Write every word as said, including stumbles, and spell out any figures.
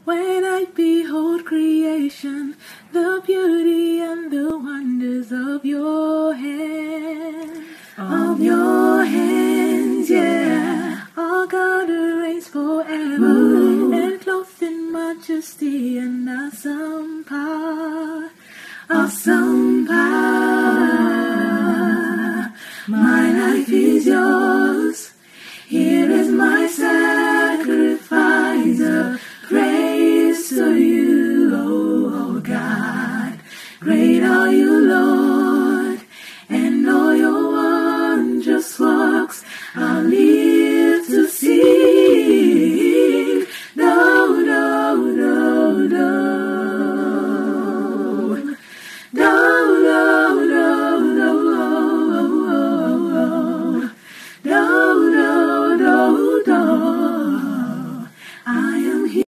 When I behold creation, the beauty and the wonders of your hands, of your hands, yeah. Our God reigns forever, ooh, and clothed in majesty and awesome power, awesome power. My life is